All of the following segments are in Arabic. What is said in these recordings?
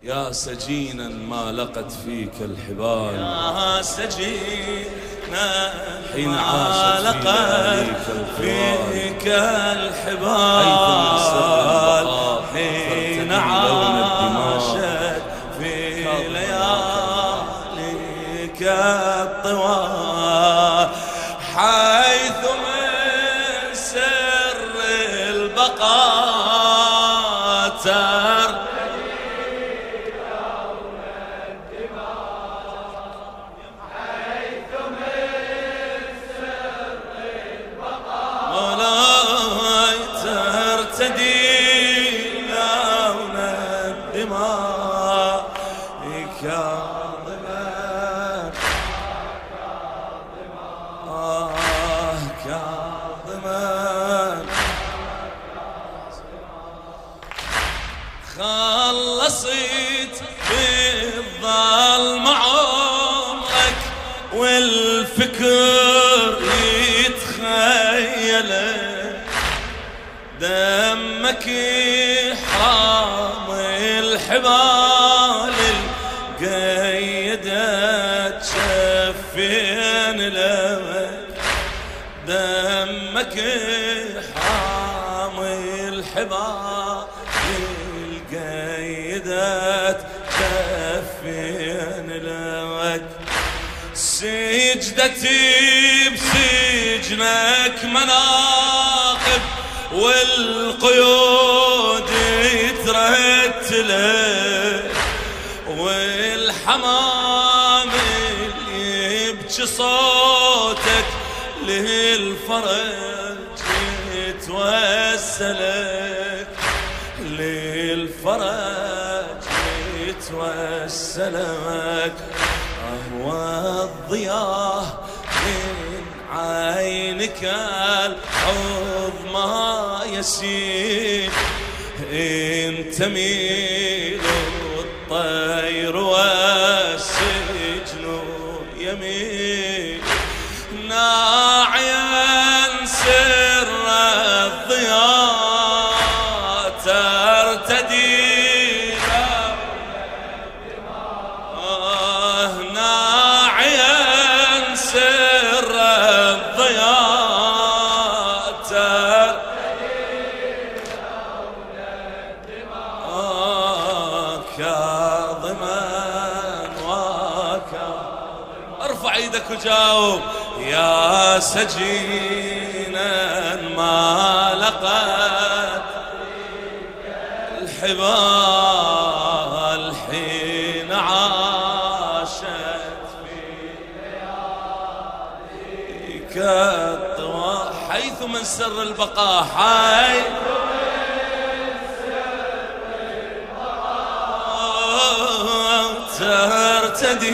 يا سجينا ما لقت فيك الحبال، يا سجينا حين ما عاشت لقت فيك الحبال، حين عاشت في لياليك الطوال، حيث من سر البقاء ترتدي لون الدماء كاظما كاظما خلصت بالظلم عمرك والفكر يتخيلك، دمك حامي الحبال القيدت شفين لك، دمك حامي الحبال القيدت شفين لك، سجدتي بسجنك مناقب والقيود يترتلك، والحمام اللي يبكي صوتك للفرج يتوسلك، للفرج يتوسلك، أهوى الضياء من عينك العظمى يسيل، انت ميل الطير والسجن يميل، ناعيا سر الضياء ترتدي ناعيا سر الضياء كاظما وكاظما. ارفع ايدك وجاوب. يا سجينا ما لقت الحبال حين عاشت في لياليك الطوال، حيث من سر البقاء، حيث ترتدي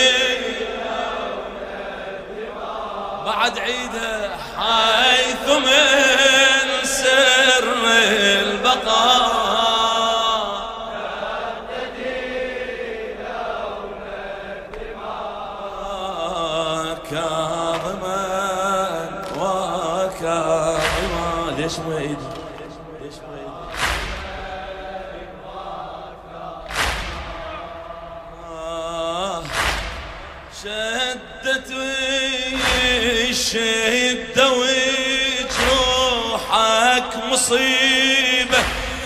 بعد عيدها، حيث من سر البقاء ترتدي لون الدماء كاظما وكاظما. ليش ما يجي؟ ليش ما يجي؟ شدت الشدة وجروحك مصيبة،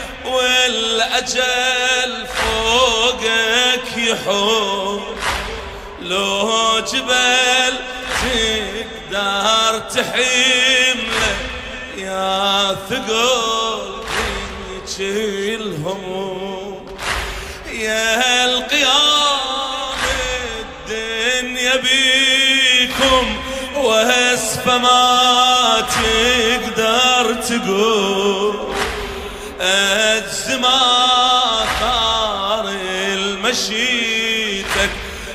والأجل فوقك يحوم، لو جبل تقدر تحمله يا ثقل فيك الهموم، يا القيام الدنيا بيكم واسفة ما تقدر تقوم، الزمان ثار المشيتك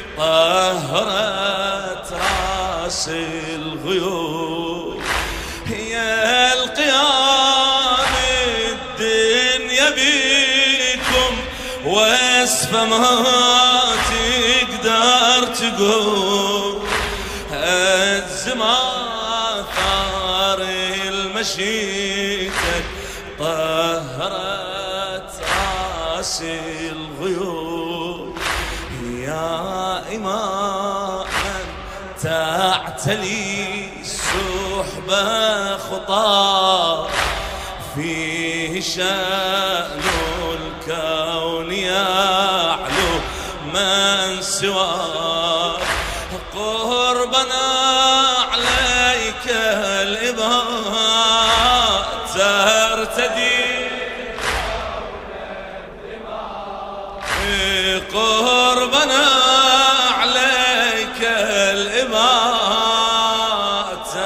طهرت راس الغيوم، يا القيام الدنيا بيكم واسفة ما تقدر تقوم، الزمان ثار المشيتك طهرت راس الغيوم. تعتلي السحبة خطى فيه شأن الكون يعلو من سواه قربنا عليك الإباء ترتدي قربنا عليك الإباء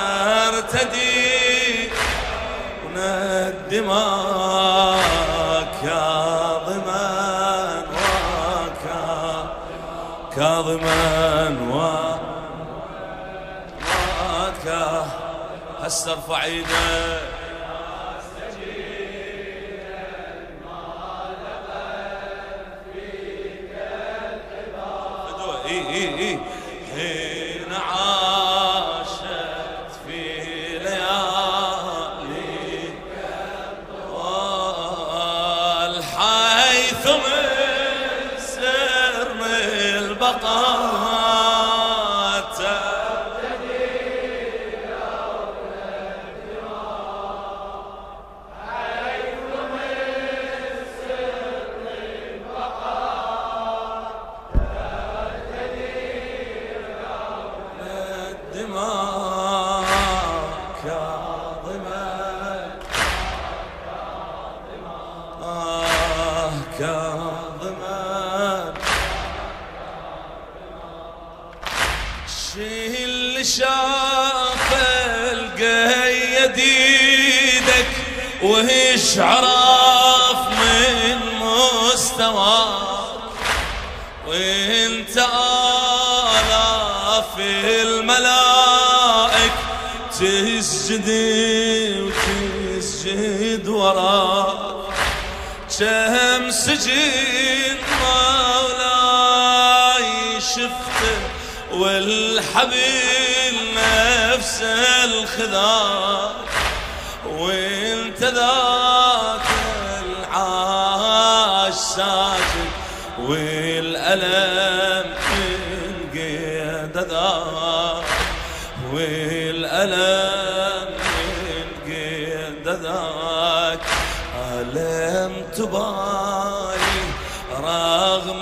ترتدي من الدماء كاظما هسه ارفع ايدك حين عاشت في ليالي حيث من سر البقاء تبتدي لون الدماء حيث من سر البقاء كاظما شيل شاف القيد ايدك وهش عرف من مستواك وانت آلاف الملائك تسجد وتسجد وراك كم سجن مولاي شفته والحبيب نفس الخذاك وانت ذاك العاش ساجد والألم من قيد ذاك والألم من قيد ذاك ألم تبالي رغم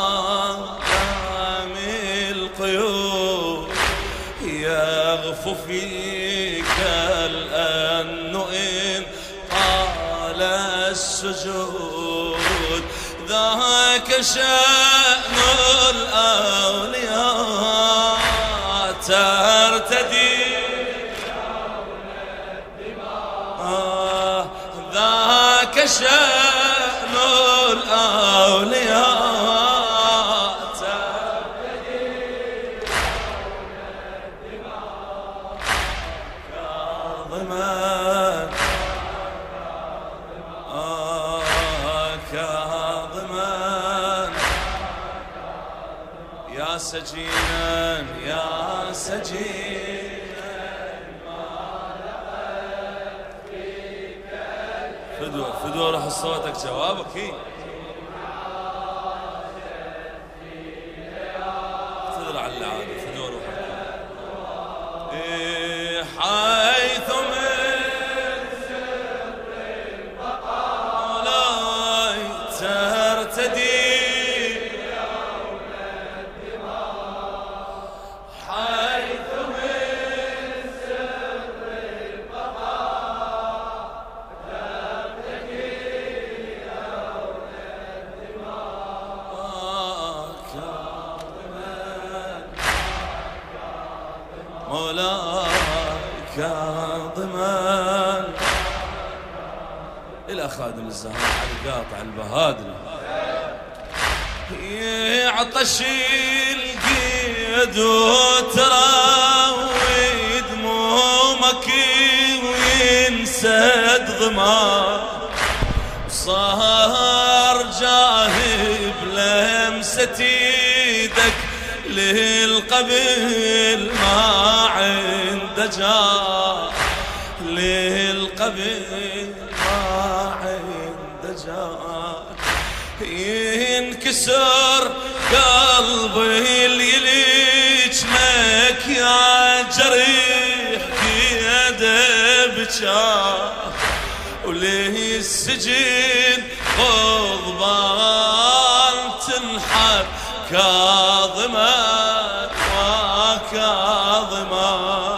آلام القيود يغفو فيك الأن إن طال السجود ذاك شأن الأولياء ترتدي ذاك شأن الأولياء ترتدي كاظما كاظما يا سجينا يا سجينا فدوى روح صوتك جوابك هي تدري على العادة فدوى روحك حيث من سر البقاء لا ترتدي يوم الدماء حيث من سر البقاء ترتدي يوم الدماء كاظما مولاي كاظما إلى خادم الزهراء على قاطع البهادري يعطش القيد وتراوي دمومك وينسد ضماك صار جاهب لمسة ايدك للقبل ما عنده جاه للقبل ما عنده جاه ينكسر قلبي اللي يلجمك يا وللسجن غضبان تنحب كاظمة وكاظمة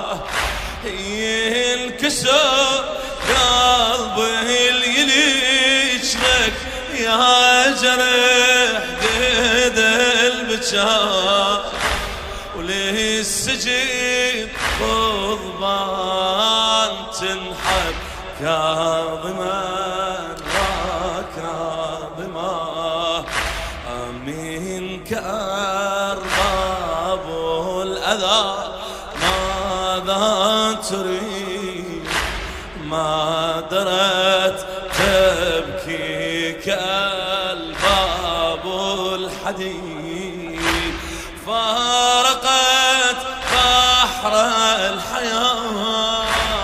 ينكسر قلبه يليش لك يا جرح قد البكاء وللسجن غضبان تنحب كاظما وكاظما من كأرباب الأذى ماذا تريد ما درت تبكي كالباب الحديد فارقت بحر الحياة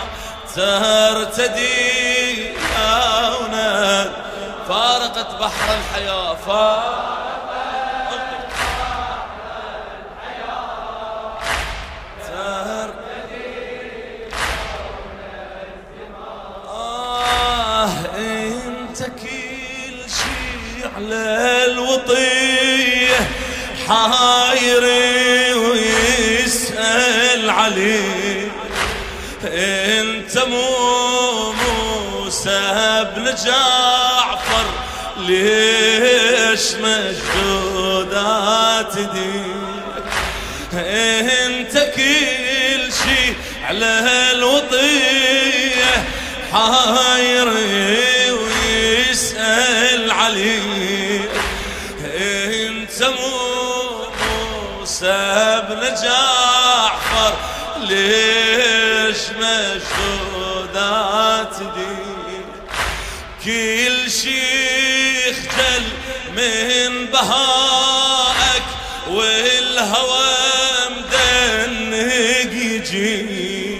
ترتدي لونا فارقت بحر الحياة انت كل شي على الوطية حايري ويسأل عليه انت مو موسى بن جعفر ليش مشدودات ديك انت كل شي على الوطية حايري ويسأل عليك انت مو موسى بن جعفر ليش مشدودات دي كل شي خجل من بهائك والهوى مدنق يجي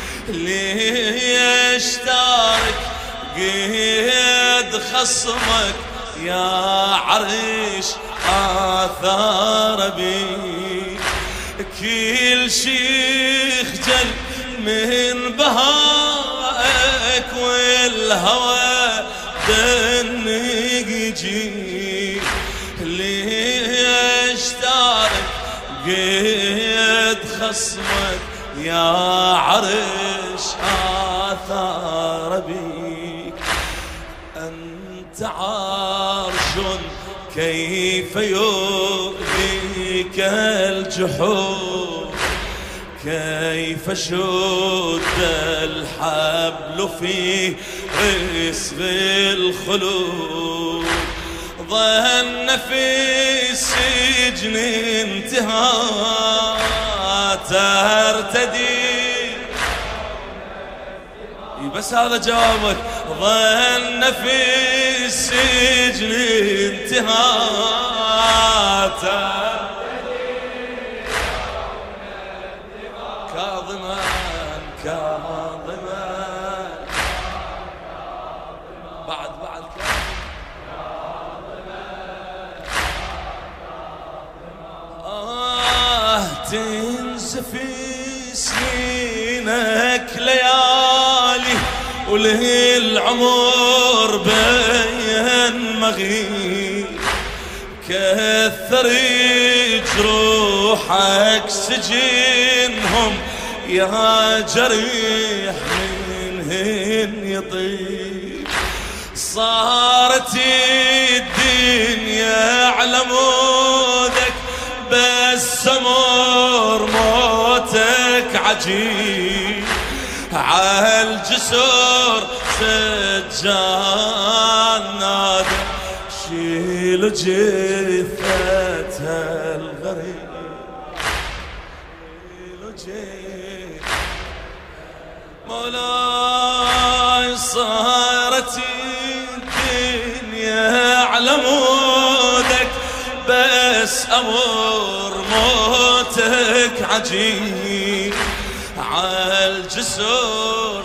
ليش تارك قيد خصمك يا عريش آثار بيك كل شي خجل من بهائك والهوى دنق يجي ليش تارك قيد خصمك يا عرش آثار بيك أنت عرش كيف يؤذيك الجحود كيف شد الحبل في رسغ الخلود ظن في السجن انتهى ترتدي بس هذا جوابك ظن في السجن انتهى كاظما كاظما بعد تنزفي سنينك ليالي وله العمر بين مغيب كثر جروحك سجنهم يا جريح منهن يطيب صارت الدنيا على مودك بس امر موتك عجيب عالجسور سجان نادى شيل جثتها الغريب شيل مولاي صارت الدنيا على مودك بس امر موتك عجيب عالجسور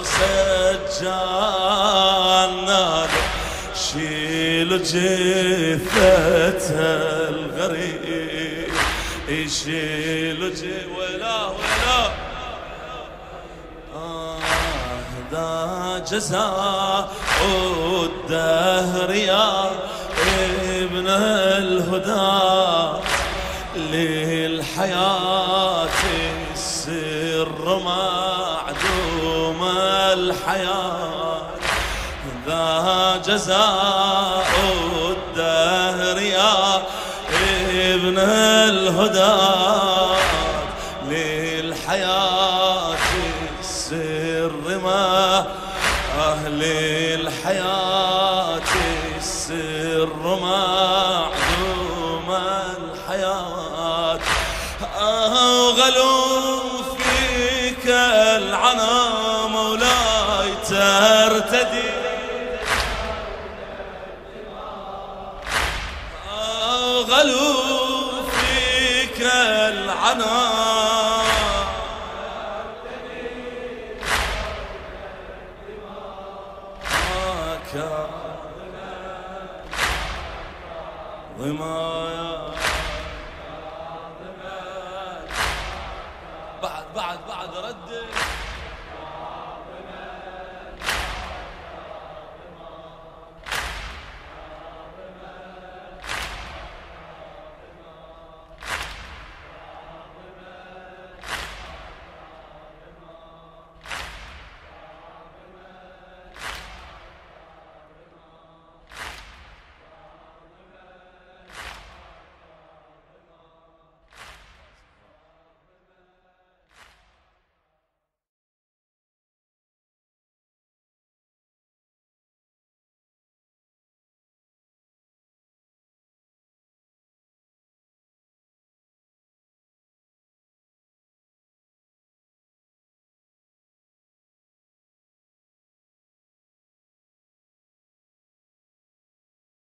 سجان نادى شيل جثتها الغريب يشيل ولا ذا جزاء الدهر يا ابن الهدى للحياة السر معدوم الحياة ذا جزاء الدهر يا ابن الهدى للحياة السر ما أهل الحياة السر معدوم الحياة أغلوا فيك العنا مولاي ترتدي أغلوا فيك العنا وما